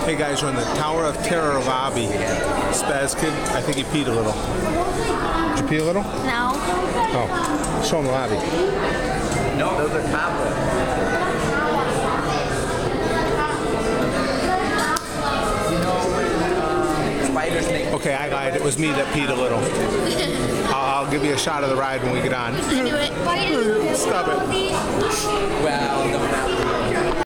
Hey guys, we're in the Tower of Terror lobby. Spaz kid, I think he peed a little. Did you pee a little? No. Oh, show him the lobby. No, those are tablets. You know when spiders make... Okay, I lied. It was me that peed a little. I'll give you a shot of the ride when we get on. I do it. Stop it. Well, no.